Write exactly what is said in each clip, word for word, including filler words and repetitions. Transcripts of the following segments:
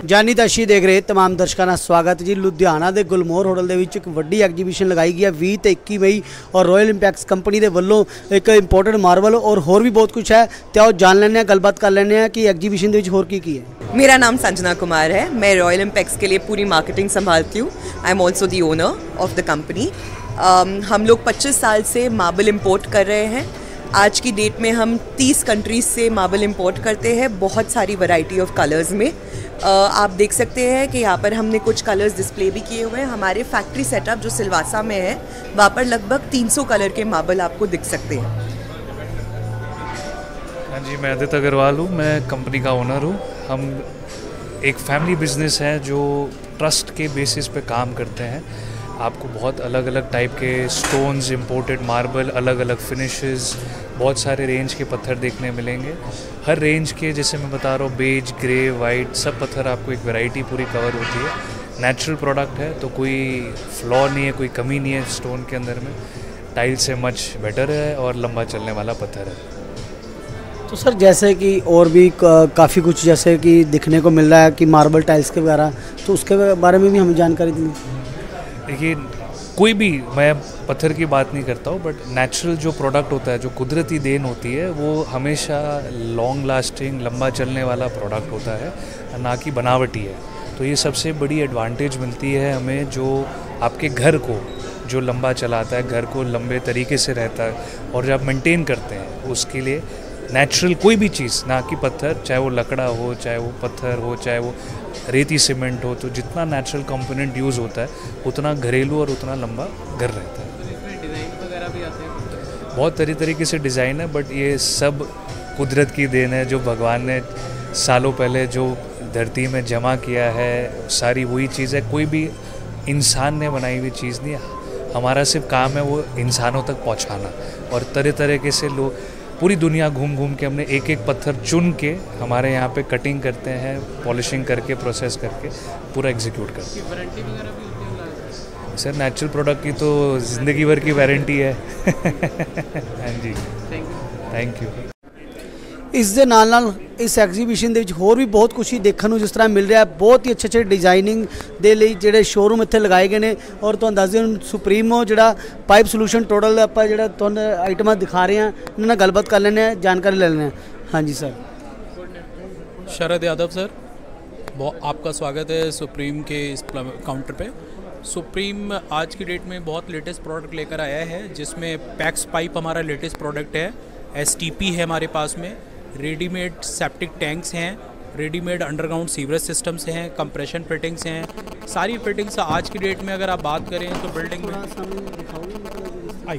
जानी दर्शी देख रहे तमाम दर्शकों का स्वागत जी। लुधियाना के गुलमोहर होटल के विच एक वड्डी एग्जीबिशन लगाई गई है बीस ते इक्की मई और रॉयल इंपैक्स कंपनी के वलों एक इंपोर्टेड मार्बल और होर भी बहुत कुछ है। तो आओ जान लेने गलबात कर लेने कि एग्जीबिशन के विच होर की की है। मेरा नाम संजना कुमार है, मैं रॉयल इंपैक्स के लिए पूरी मार्केटिंग संभालती हूँ। I am also the owner of the company. हम लोग पच्चीस साल से मार्बल इम्पोर्ट कर रहे हैं। आज की डेट में हम तीस कंट्रीज़ से मार्बल इंपोर्ट करते हैं, बहुत सारी वैरायटी ऑफ कलर्स में। uh, आप देख सकते हैं कि यहाँ पर हमने कुछ कलर्स डिस्प्ले भी किए हुए हैं। हमारे फैक्ट्री सेटअप जो सिलवासा में है वहाँ पर लगभग तीन सौ कलर के मार्बल आपको दिख सकते हैं। हाँ जी, मैं आदित्य अग्रवाल हूँ, मैं कंपनी का ओनर हूँ। हम एक फैमिली बिजनेस है जो ट्रस्ट के बेसिस पे काम करते हैं। आपको बहुत अलग अलग टाइप के स्टोन्स, इंपोर्टेड मार्बल, अलग अलग फिनिशेस, बहुत सारे रेंज के पत्थर देखने मिलेंगे। हर रेंज के, जैसे मैं बता रहा हूँ, बेज, ग्रे, वाइट, सब पत्थर आपको एक वैरायटी पूरी कवर होती है। नेचुरल प्रोडक्ट है तो कोई फ्लॉ नहीं है, कोई कमी नहीं है स्टोन के अंदर में। टाइल से मच बेटर है और लंबा चलने वाला पत्थर है। तो सर जैसे कि और भी काफ़ी कुछ जैसे कि दिखने को मिल रहा है कि मार्बल टाइल्स के वगैरह, तो उसके बारे में भी हमें जानकारी दी। देखिए, कोई भी, मैं पत्थर की बात नहीं करता हूँ, बट नेचुरल जो प्रोडक्ट होता है, जो कुदरती देन होती है, वो हमेशा लॉन्ग लास्टिंग, लंबा चलने वाला प्रोडक्ट होता है, ना कि बनावटी है। तो ये सबसे बड़ी एडवांटेज मिलती है हमें, जो आपके घर को जो लंबा चलाता है, घर को लंबे तरीके से रहता है और जब मेंटेन करते हैं, उसके लिए नेचुरल कोई भी चीज़, ना कि पत्थर, चाहे वो लकड़ा हो, चाहे वो पत्थर हो, चाहे वो रेती सीमेंट हो, तो जितना नेचुरल कंपोनेंट यूज़ होता है उतना घरेलू और उतना लंबा घर रहता है। इसमें डिज़ाइन वगैरह भी आते हैं, बहुत तरी तरीके से डिज़ाइन है, बट ये सब कुदरत की देन है, जो भगवान ने सालों पहले जो धरती में जमा किया है, सारी वही चीज़ है। कोई भी इंसान ने बनाई हुई चीज़ नहीं है। हमारा सिर्फ काम है वो इंसानों तक पहुँचाना, और तरह तरीके से लोग पूरी दुनिया घूम घूम के हमने एक एक पत्थर चुन के हमारे यहाँ पे कटिंग करते हैं, पॉलिशिंग करके, प्रोसेस करके पूरा एग्जीक्यूट करते हैं। वारंटी वगैरह भी होती है सर, नेचुरल प्रोडक्ट की तो ज़िंदगी भर की वारंटी है। हाँ जी, थैंक यू थैंक यू। इस दे नाल नाल इस एग्जीबिशन के होर भी बहुत कुछ ही देखने को जिस तरह मिल रहा है। बहुत ही अच्छे अच्छे डिजाइनिंग के लिए जोड़े शोरूम इतने लगाए गए हैं। और तुहानू दस दिन सुप्रीमो जो पाइप सोल्यूशन टोटल आप जो आइटम दिखा रहे हैं, इन्होंने गलबात कर लेने, जानकारी ले लेने। हाँ जी सर। शरद यादव सर, बहुत आपका स्वागत है सुप्रीम के इस काउंटर पे। सुप्रीम आज की डेट में बहुत लेटेस्ट प्रोडक्ट लेकर आया है, जिसमें पैक्स पाइप हमारा लेटेस्ट प्रोडक्ट है। एस टी पी है हमारे पास में, रेडीमेड सेप्टिक टैंक्स हैं, रेडीमेड अंडरग्राउंड सीवरेज सिस्टम्स हैं, कंप्रेशन फिटिंग्स हैं। सारी फिटिंग्स आज की डेट में अगर आप बात करें तो बिल्डिंग में आई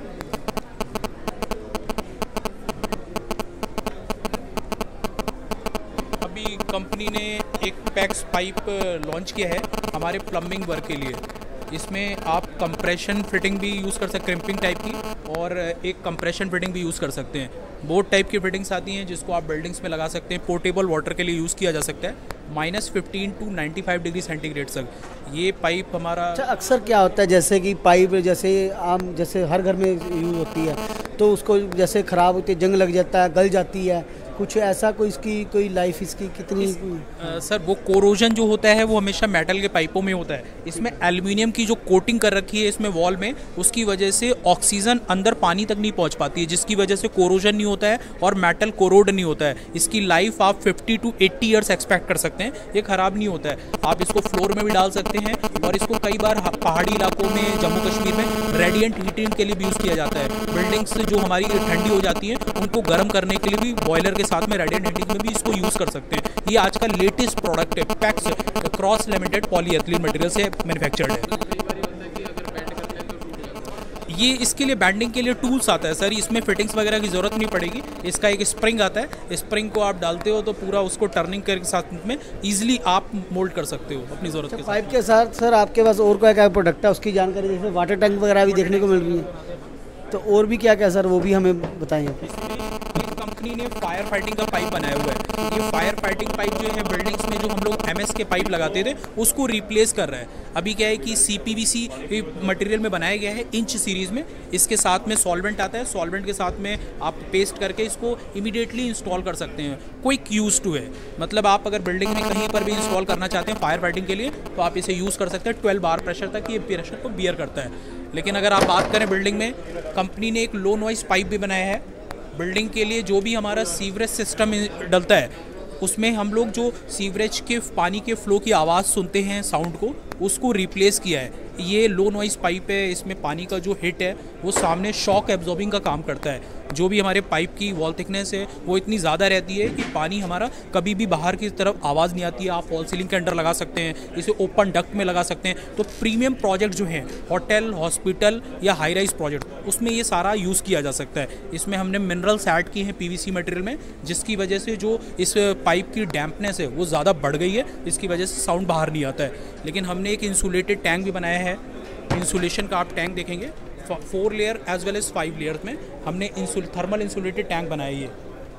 अभी कंपनी ने एक पैक्स पाइप लॉन्च किया है हमारे प्लम्बिंग वर्क के लिए। इसमें आप कंप्रेशन फिटिंग भी यूज़ कर सकते, क्रिम्पिंग टाइप की, और एक कंप्रेशन फिटिंग भी यूज़ कर सकते हैं। बोथ टाइप की फिटिंग्स आती हैं जिसको आप बिल्डिंग्स में लगा सकते हैं। पोर्टेबल वाटर के लिए यूज़ किया जा सकता है, minus fifteen to ninety five degree centigrade तक ये पाइप हमारा। अच्छा, अक्सर क्या होता है जैसे कि पाइप जैसे आम जैसे हर घर में यूज़ होती है, तो उसको जैसे ख़राब होती है, जंग लग जाता है, गल जाती है, कुछ ऐसा कोई इसकी कोई लाइफ इसकी कितनी इस, आ, सर वो कोरोजन जो होता है वो हमेशा मेटल के पाइपों में होता है। इसमें एल्युमिनियम की जो कोटिंग कर रखी है इसमें वॉल में, उसकी वजह से ऑक्सीजन अंदर पानी तक नहीं पहुंच पाती है, जिसकी वजह से कोरोजन नहीं होता है और मेटल कोरोड नहीं होता है। इसकी लाइफ आप fifty to eighty years expect कर सकते हैं, ये ख़राब नहीं होता है। आप इसको फ्लोर में भी डाल सकते हैं, और इसको कई बार पहाड़ी इलाकों में, जम्मू कश्मीर में रेडिएंट हीटिंग के लिए भी यूज़ किया जाता है। बिल्डिंग्स जो हमारी ठंडी हो जाती हैं उनको गर्म करने के लिए भी बॉयलर के साथ में रेडिएंट हीटिंग में भी इसको यूज़ कर सकते हैं। ये आज का लेटेस्ट प्रोडक्ट है, PEX cross laminated polyethylene material से मैन्युफैक्चर्ड है। ये इसके लिए बैंडिंग के लिए टूल्स आता है सर, इसमें फिटिंग्स वगैरह की ज़रूरत नहीं पड़ेगी। इसका एक स्प्रिंग आता है, स्प्रिंग को आप डालते हो तो पूरा उसको टर्निंग के साथ में ईजिली आप मोल्ड कर सकते हो अपनी ज़रूरत के साथ। पाइप के साथ सर आपके पास और क्या क्या प्रोडक्ट है, उसकी जानकारी, जैसे वाटर टैंक वगैरह भी देखने को मिल रही है, तो और भी क्या क्या सर वो भी हमें बताएंगे। कंपनी ने फायर फाइटिंग का पाइप बनाया हुआ है, ये फायर फाइटिंग पाइप जो है बिल्डिंग्स में जो हम लोग एमएस के पाइप लगाते थे उसको रिप्लेस कर रहा है। अभी क्या है कि सीपीवीसी मटेरियल में बनाया गया है इंच सीरीज़ में, इसके साथ में सॉल्वेंट आता है, सॉल्वेंट के साथ में आप पेस्ट करके इसको इमीडिएटली इंस्टॉल कर सकते हैं। क्विक यूज टू है, मतलब आप अगर बिल्डिंग में कहीं पर भी इंस्टॉल करना चाहते हैं फायर फाइटिंग के लिए तो आप इसे यूज़ कर सकते हैं। ट्वेल्व बार प्रेशर तक ये प्रेशर को बियर करता है। लेकिन अगर आप बात करें बिल्डिंग में, कंपनी ने एक लो नॉइस पाइप भी बनाया है बिल्डिंग के लिए। जो भी हमारा सीवरेज सिस्टम डलता है उसमें हम लोग जो सीवरेज के पानी के फ्लो की आवाज़ सुनते हैं साउंड को, उसको रिप्लेस किया है। ये लो नॉइस पाइप है, इसमें पानी का जो हिट है वो सामने शॉक एब्जॉर्बिंग का काम करता है। जो भी हमारे पाइप की वॉल थिकनेस है वो इतनी ज़्यादा रहती है कि पानी हमारा कभी भी बाहर की तरफ आवाज़ नहीं आती है। आप फॉल सीलिंग के अंडर लगा सकते हैं, इसे ओपन डक्ट में लगा सकते हैं। तो प्रीमियम प्रोजेक्ट जो हैं होटल, हॉस्पिटल या हाई राइज प्रोजेक्ट, उसमें ये सारा यूज़ किया जा सकता है। इसमें हमने मिनरल्स ऐड किए हैं पीवीसी मटेरियल में, जिसकी वजह से जो इस पाइप की डैम्पनेस है वो ज़्यादा बढ़ गई है, इसकी वजह से साउंड बाहर नहीं आता है। लेकिन हमने एक इंसुलेटेड टैंक भी बनाया है। इंसुलेशन का आप टैंक देखेंगे four layer as well as five layer में हमने इंसुल थर्मल इंसुलेटेड टैंक बनाया है।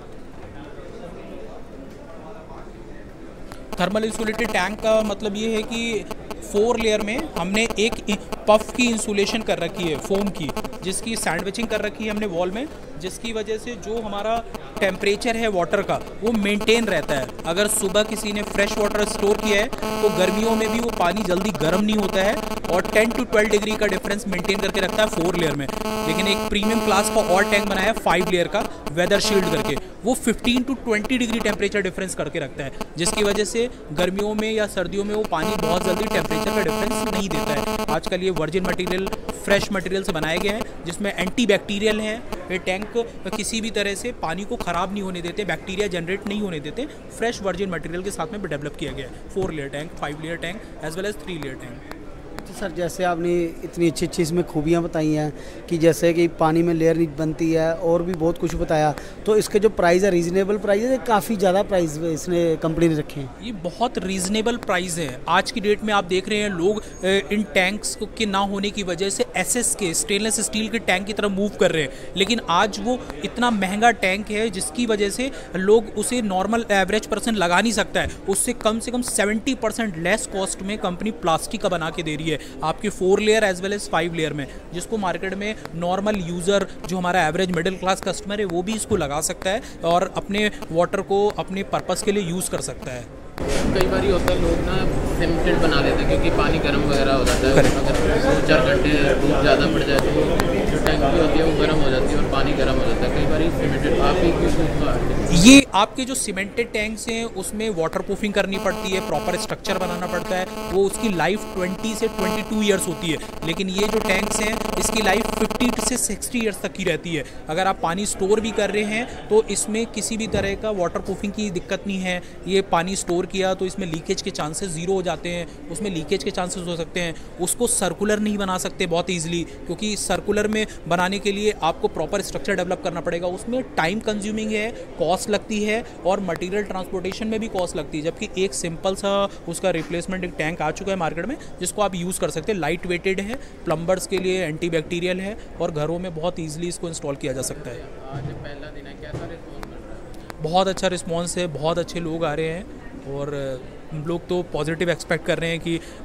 थर्मल इंसुलेटेड टैंक का मतलब ये है कि फोर लेयर में हमने एक पफ की इंसुलेशन कर रखी है फोम की, जिसकी सैंडविचिंग कर रखी है हमने वॉल में, जिसकी वजह से जो हमारा टेम्परेचर है वाटर का वो मेंटेन रहता है। अगर सुबह किसी ने फ्रेश वाटर स्टोर किया है तो गर्मियों में भी वो पानी जल्दी गर्म नहीं होता है और टेन टू ट्वेल्व डिग्री का डिफरेंस मेंटेन करके रखता है फोर लेयर में। लेकिन एक प्रीमियम क्लास का और टैंक बनाया है फाइव लेयर का वेदर शील्ड करके, वो fifteen to twenty degree temperature difference करके रखता है, जिसकी वजह से गर्मियों में या सर्दियों में वो पानी बहुत जल्दी टेम्परेचर का डिफरेंस नहीं देता है। आजकल ये वर्जिन मटेरियल, फ्रेश मटेरियल से बनाए गए हैं, जिसमें एंटी बैक्टीरियल है। ये टैंक किसी भी तरह से पानी को ख़राब नहीं होने देते, बैक्टीरिया जनरेट नहीं होने देते। फ्रेश वर्जिन मटेरियल के साथ में भी डेवलप किया गया है। Four layer tank, five layer tank as well as three layer tank. तो सर जैसे आपने इतनी अच्छी अच्छी इसमें खूबियाँ बताई हैं कि जैसे कि पानी में लेयर नहीं बनती है और भी बहुत कुछ बताया, तो इसके जो प्राइस है रीज़नेबल प्राइस है, काफ़ी ज़्यादा प्राइस इसने कंपनी ने रखे हैं? ये बहुत रीज़नेबल प्राइस है। आज की डेट में आप देख रहे हैं लोग इन टैंक्स के ना होने की वजह से एसएस के स्टेनलेस स्टील के टैंक की तरफ मूव कर रहे हैं, लेकिन आज वो इतना महंगा टैंक है जिसकी वजह से लोग उसे नॉर्मल एवरेज पर्सन लगा नहीं सकता है। उससे कम से कम सेवेंटी परसेंट लेस कॉस्ट में कंपनी प्लास्टिक का बना के दे रही है आपके four layer as well as five layer में, जिसको मार्केट में नॉर्मल यूज़र जो हमारा एवरेज मिडिल क्लास कस्टमर है वो भी इसको लगा सकता है और अपने वाटर को अपने पर्पस के लिए यूज़ कर सकता है। कई बार ही होता है लोग ना सिमेंटेड बना देते हैं क्योंकि पानी गर्म वगैरह हो जाता है। अगर दो चार घंटे धूप ज़्यादा पड़ जाए तो जो टंकी होती है वो गर्म हो जाती है और पानी गर्म हो जाता है। कई बार सिमेंटेड आप ही क्यों? ये आपके जो सीमेंटेड टैंक्स हैं उसमें वाटर प्रूफिंग करनी पड़ती है, प्रॉपर स्ट्रक्चर बनाना पड़ता है, वो उसकी लाइफ ट्वेंटी से ट्वेंटी टू ईयर्स होती है। लेकिन ये जो टैंक्स हैं इसकी लाइफ फिफ्टी से सिक्सटी ईयर्स तक की रहती है। अगर आप पानी स्टोर भी कर रहे हैं तो इसमें किसी भी तरह का वाटर प्रूफिंग की दिक्कत नहीं है। ये पानी स्टोर किया तो इसमें लीकेज के चांसेस ज़ीरो हो जाते हैं, उसमें लीकेज के चांसेस हो सकते हैं। उसको सर्कुलर नहीं बना सकते बहुत ईजिली, क्योंकि सर्कुलर में बनाने के लिए आपको प्रॉपर स्ट्रक्चर डेवलप करना पड़ेगा, उसमें टाइम कंज्यूमिंग है, कॉस्ट लगती है और मटेरियल ट्रांसपोर्टेशन में भी कॉस्ट लगती है। जबकि एक सिंपल सा उसका रिप्लेसमेंट एक टैंक आ चुका है मार्केट में जिसको आप यूज़ कर सकते हैं। लाइट वेटेड है, प्लम्बर्स के लिए एंटी बैक्टीरियल है और घरों में बहुत ईजिली इसको इंस्टॉल किया जा सकता है। आज पहला दिन है, कैसा रिस्पॉन्स मिल रहा है? बहुत अच्छा रिस्पॉन्स है, बहुत अच्छे लोग आ रहे हैं और हम लोग तो पॉजिटिव एक्सपेक्ट कर रहे हैं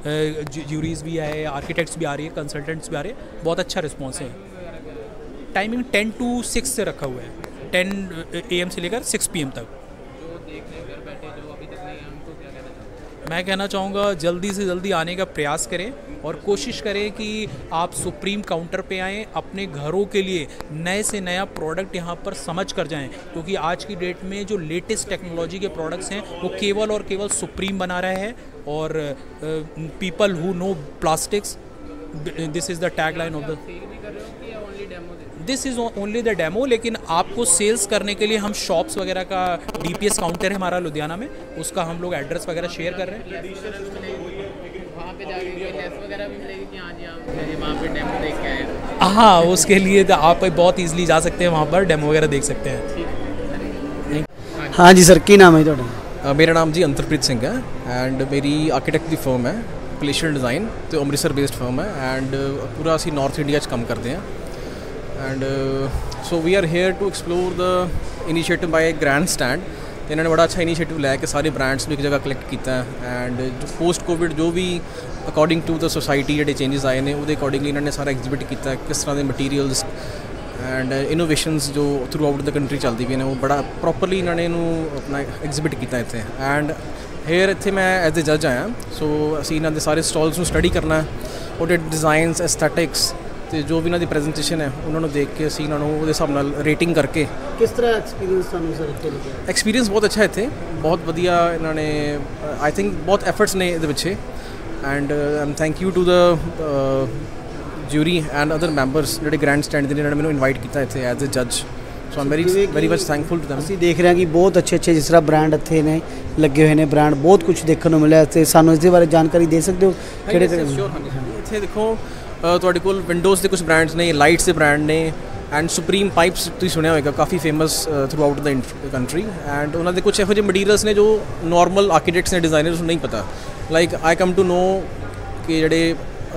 कि ज्यूरीज भी आए, आर्किटेक्ट्स भी आ रही है, कंसल्टेंट्स भी आ रहे हैं। बहुत अच्छा रिस्पॉन्स है। टाइमिंग टेन टू सिक्स से रखा हुआ है, टेन ए एम से लेकर सिक्स पी एम तक। जो देखने घर बैठे जो अभी तक नहीं है उनको क्या कहना चाहते हैं? मैं कहना चाहूँगा जल्दी से जल्दी आने का प्रयास करें और कोशिश करें कि आप सुप्रीम काउंटर पे आएँ, अपने घरों के लिए नए से नया प्रोडक्ट यहाँ पर समझ कर जाएं, क्योंकि आज की डेट में जो लेटेस्ट टेक्नोलॉजी के प्रोडक्ट्स हैं वो केवल और केवल सुप्रीम बना रहा है। और people who know plastics, this is the tag line of the this is only the demo. लेकिन आपको सेल्स करने के लिए हम शॉप्स वगैरह का डी पी एस काउंटर है हमारा लुधियाना में, उसका हम लोग एड्रेस वगैरह शेयर कर रहे हैं। वहाँ पे जाके कोई लेस वगैरह भी मिलेगी कि हाँ जी हम वहाँ पे डेमो देख के आए? हाँ, उसके लिए तो आप बहुत ईजिली जा सकते हैं, वहाँ पर डेमो वगैरह देख सकते हैं। हाँ जी सर, की नाम है ਤੁਹਾਡਾ? मेरा नाम जी अंतरप्रीत सिंह है एंड मेरी आर्किटेक्ट की फर्म है पलेशियल डिज़ाइन, तो अमृतसर बेस्ड फर्म है एंड पूरा असी नॉर्थ इंडिया च काम करते हैं। And so we are here to explore the initiative by grand stand तो इन्होंने बड़ा अच्छा इनीशिएटिव लिया कि सारे ब्रांड्स एक जगह कलैक्ट किया एंड जो पोस्ट कोविड जो भी अकॉर्डिंग टू द सोसाइटी जो चेंजेस आए हैं वो अकॉर्डिंगली इन्होंने सारा एग्जिबिट किया किस तरह के मटीरियल्स एंड इनोवेशंस जो थ्रू आउट द कंट्री चलती भी हैं वो बड़ा प्रॉपरली इन्होंने इन्हों अपना एग्जिबिट किया इतने एंड हेयर इतने मैं एज ए जज आया सो असी इन्हों सारे स्टॉल्स स्टडी करना वो डिज़ाइनस एस्थेटिक्स तो जो भी इन्हों प्रेजेंटेशन है उन्होंने देख के असी इन्हों हिसाब नाल रेटिंग करके किस तरह एक्सपीरियंस थानू सर इत्थे लग्या एक्सपीरियंस बहुत अच्छा इतने बहुत वधिया इन्होंने आई थिंक बहुत एफर्ट्स ने इहदे पिछे and I am thank you to the jury and other members जो ग्रैंड स्टैंड ने मैंने इनवाइट किया इतने एज ए जज so I am very very much thankful to them ਅਸੀਂ ਦੇਖ ਰਹੇ ਹਾਂ ਕਿ ਬਹੁਤ ਅੱਛੇ ਅੱਛੇ ਜਿਸ ਤਰ੍ਹਾਂ ਬ੍ਰਾਂਡ ਇੱਥੇ ਨੇ ਲੱਗੇ ਹੋਏ ਨੇ ਬ੍ਰਾਂਡ ਬਹੁਤ ਕੁਝ ਦੇਖਣ ਨੂੰ ਮਿਲਿਆ ਤੇ ਸਾਨੂੰ ਇਸ ਦੇ ਬਾਰੇ ਜਾਣਕਾਰੀ ਦੇ ਸਕਦੇ ਹੋ ਕਿਹੜੇ ਕਿਹੜੇ श्योर हाँ जी इतने देखो ਤੁਹਾਡੇ ਕੋਲ ਵਿੰਡੋਜ਼ ਦੇ ਕੁਝ ਬ੍ਰਾਂਡਸ ਨੇ ਲਾਈਟਸ ਦੇ ਬ੍ਰਾਂਡ ਨੇ ਐਂਡ ਸੁਪਰੀਮ ਪਾਈਪਸ ਤੁਸੀਂ ਸੁਣਿਆ ਹੋਵੇਗਾ ਕਾਫੀ famous throughout the country and ਉਹਨਾਂ ਦੇ ਕੁਝ ਇਹੋ ਜਿਹੇ ਮਟੀਰੀਅਲਸ ਨੇ ਜੋ ਨਾਰਮਲ ਆਰਕੀਟੈਕਟਸ ਨੇ ਡਿਜ਼ਾਈਨਰਸ ਨੂੰ ਨਹੀਂ ਪਤਾ like I come to know ਕਿ ਜਿਹੜੇ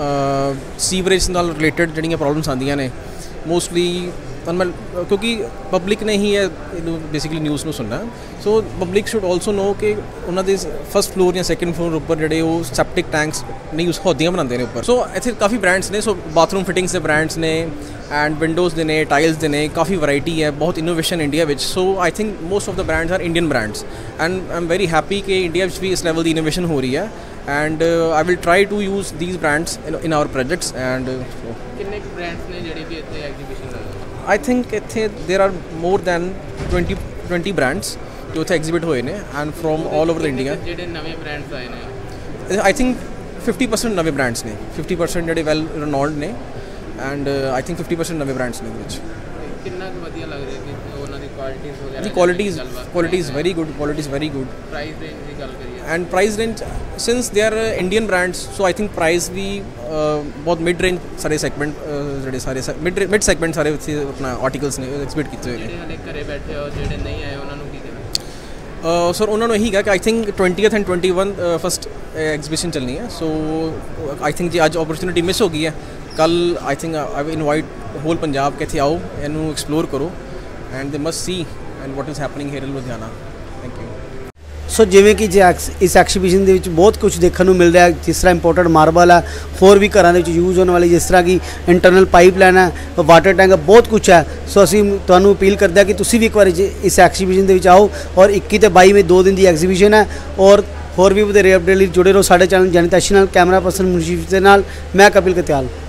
ਸੀਵਰੇਜ ਨਾਲ ਰਿਲੇਟਡ ਜਿਹੜੀਆਂ ਪ੍ਰੋਬਲਮਸ ਆਉਂਦੀਆਂ ਨੇ ਮੋਸਟਲੀ ਤੁਹਾਨੂੰ ਮੈਂ ਕਿਉਂਕਿ ਪਬਲਿਕ ਨੇ ਹੀ ਇਹਨੂੰ ਬੇਸਿਕਲੀ ਨਿਊਜ਼ ਨੂੰ ਸੁਣਨਾ so public should also know ਕਿ ਉਹਨਾਂ ਦੇ ਫਸਟ ਫਲੋਰ ਜਾਂ ਸੈਕੰਡ ਫਲੋਰ ਉੱਪਰ ਜਿਹੜੇ ਉਹ ਸੈਪਟਿਕ ਟੈਂਕਸ ਨਹੀਂ ਉਸ ਹੌਦੀਆਂ ਬਣਾਉਂਦੇ ਨੇ ਉੱਪਰ ਸੋ ਇੱਥੇ ਕਾਫੀ ਬ੍ਰਾਂਡਸ ਨੇ ਸੋ ਬਾਥਰੂਮ ਫਿਟਿੰਗਸ ਦੇ ਬ੍ਰਾਂਡਸ ਨੇ ਐਂਡ ਵਿੰਡੋਜ਼ ਦੇ ਨੇ ਟਾਈਲਸ ਦੇ ਨੇ ਕਾਫੀ ਵੈਰਾਈਟੀ ਹੈ ਬਹੁਤ ਇਨੋਵੇਸ਼ਨ ਇੰਡੀਆ ਵਿੱਚ so I think most of the brands are Indian brands and I am very happy ਕਿ ਇੰਡੀਆ ਵਿੱਚ ਵੀ ਇਸ ਲੈਵਲ ਦੀ ਇਨੋਵੇਸ਼ਨ ਹੋ ਰਹੀ ਹੈ and I will try to use these brands in our projects and ਕਿੰਨੇ ਬ੍ਰਾਂਡਸ ਨੇ ਜਿਹੜੇ ਵੀ ਇੱਥੇ ਐਗਜ਼ੀਬਿਸ਼ਨ ਲੱਗੇ I think ਇੱਥੇ there are more than twenty twenty brands ਜੋ ਇੱਥੇ ਐਗਜ਼ੀਬਿਟ ਹੋਏ ਨੇ and from all over the India ਜਿਹੜੇ ਨਵੇਂ ਬ੍ਰਾਂਡਸ ਆਏ ਨੇ I think fifty percent ਨਵੇਂ ਬ੍ਰਾਂਡਸ ਨੇ fifty percent ਜਿਹੜੇ ਵੈਲ ਰਿਨੋਨਡ ਨੇ and uh, I think fifty percent ਨਵੇਂ ਬ੍ਰਾਂਡਸ ਨੇ ਇਹਦੇ ਵਿੱਚ ਕਿੰਨਾ ਕੁ ਵਧੀਆ ਲੱਗ ਰਿਹਾ ਕਿ ਉਹਨਾਂ ਦੀ ਕੁਆਲਿਟੀਜ਼ ਵਗੈਰਾ ਜੀ qualities qualities very good qualities very good price range ਦੀ ਗੱਲ ਕਰੀਏ and price range since they are Indian brands so I think price ਵੀ ਬਹੁਤ ਮਿਡ ਰੇਂਜ ਸਾਰੇ ਸੈਗਮੈਂਟ ਜਿਹੜੇ ਸਾਰੇ ਮਿਡ ਮਿਡ ਸੈਗਮੈਂਟ ਸਾਰੇ ਉੱਥੇ ਆਪਣਾ ਆਰਟੀਕਲਸ ਨੇ ਐਕਸਪੀਟ ਕੀਤੇ ਹੋਏ ਨੇ ਜਿਹੜੇ ਹਲੇ ਘਰੇ ਬੈਠੇ ਹੋ ਜਿਹੜੇ ਨਹੀਂ ਆਏ ਉਹਨਾਂ ਨੂੰ ਕੀ ਦੇਣਾ ਸਰ ਉਹਨਾਂ ਨੂੰ ਇਹੀ ਕਿਹਾ ਕਿ ਆਈ ਥਿੰਕ twentieth ਐਂਡ twenty-one ਫਸਟ ਐਗਜ਼ੀਬਿਸ਼ਨ ਚੱਲਣੀ ਹੈ ਸੋ ਆਈ ਥਿੰਕ ਜੀ ਅੱਜ ਓਪਰਚੁਨਿਟੀ ਮਿਸ ਹੋ ਗਈ ਹੈ ਕੱਲ I think I will invite whole Punjab ਕਿ ਇੱਥੇ ਆਓ ਇਹਨੂੰ ਐਕਸਪਲੋਰ ਕਰੋ and they must see and what is happening here in Ludhiana thank you so ਜਿਵੇਂ ਕਿ ਜੇ ਐਕਸ ਇਸ ਐਕਸੀਬਿਸ਼ਨ ਦੇ ਵਿੱਚ ਬਹੁਤ ਕੁਝ ਦੇਖਣ ਨੂੰ ਮਿਲ ਰਿਹਾ ਹੈ ਜਿਸ ਤਰ੍ਹਾਂ ਇੰਪੋਰਟਡ ਮਾਰਬਲ ਹੈ ਹੋਰ ਵੀ ਘਰਾਂ ਦੇ ਵਿੱਚ ਯੂਜ਼ ਹੋਣ ਵਾਲੀ ਜਿਸ ਤਰ੍ਹਾਂ ਕਿ ਇੰਟਰਨਲ ਪਾਈਪ ਲਾਈਨ ਹੈ ਵਾਟਰ ਟੈਂਕ ਬਹੁਤ ਕੁਝ ਹੈ ਸੋ ਅਸੀਂ ਤੁਹਾਨੂੰ ਅਪੀਲ ਕਰਦੇ ਹਾਂ ਕਿ ਤੁਸੀਂ ਵੀ ਇੱਕ ਵਾਰੀ ਇਸ ਐਕਸੀਬਿਸ਼ਨ ਦੇ ਵਿੱਚ ਆਓ ਔਰ ਇੱਕੀ ਤੇ ਬਾਈ ਮਈ ਦੋ ਦਿਨ ਦੀ ਐਗਜ਼ੀਬਿਸ਼ਨ ਹੈ ਔਰ ਹੋਰ ਵੀ ਵਧੇਰੇ ਅਪਡੇਟ ਲਈ ਜੁੜੇ ਰਹੋ ਸਾਡੇ ਚੈਨਲ ਜਨਤਾ ਨਾਲ ਕੈਮਰਾ ਪਰਸਨ ਮੁਨਸ਼ੀਫ ਦੇ ਨਾਲ ਮੈਂ ਕਪਿਲ ਕਤਿਆਲ।